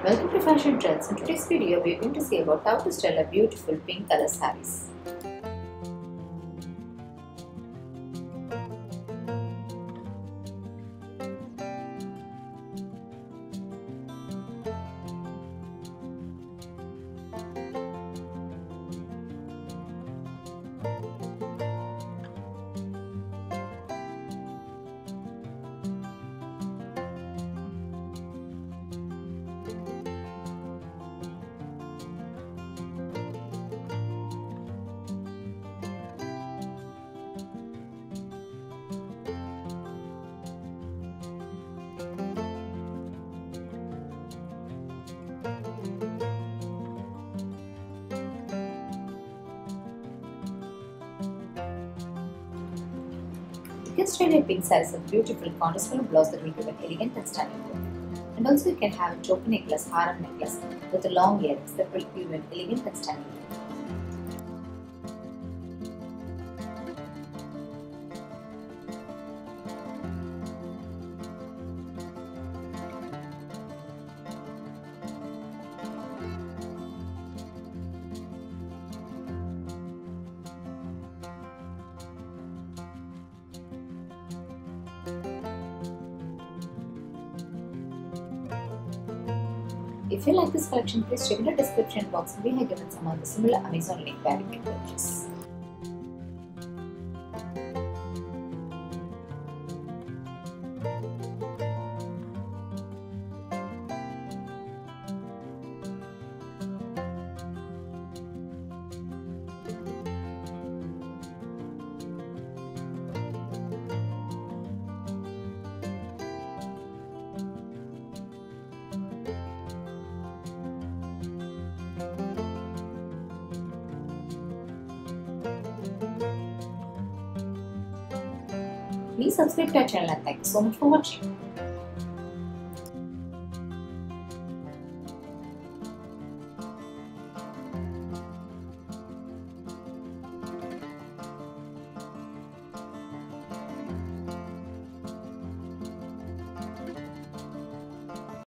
Welcome to Fashion Trends. In today's video, we are going to see about how to style a beautiful pink color sarees. You can style a pink sarees with beautiful cornerstone blouse that will give an elegant and stunning look. And also you can have a choker necklace, harem necklace with a long earrings that will give an elegant and stunning look. If you like this collection, please check in the description box. We have given some of the similar Amazon link where you can purchase. Please subscribe to our channel and thank you so much for watching.